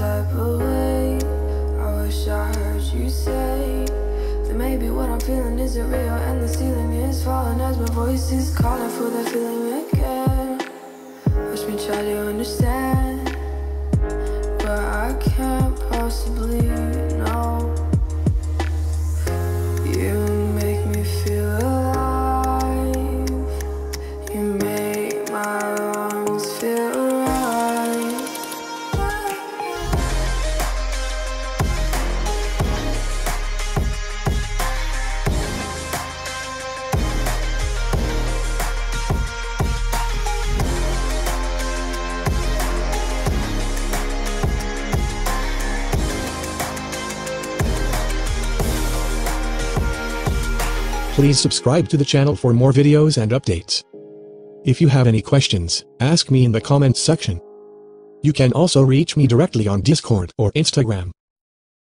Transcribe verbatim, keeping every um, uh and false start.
type of way. I wish I heard you say that maybe what I'm feeling isn't real and the ceiling is falling as my voice is calling for that feeling again. Watch me try to understand, but I can't possibly know. You make me feel alive. You make my lungs feel right. Please subscribe to the channel for more videos and updates. If you have any questions, ask me in the comments section. You can also reach me directly on Discord or Instagram.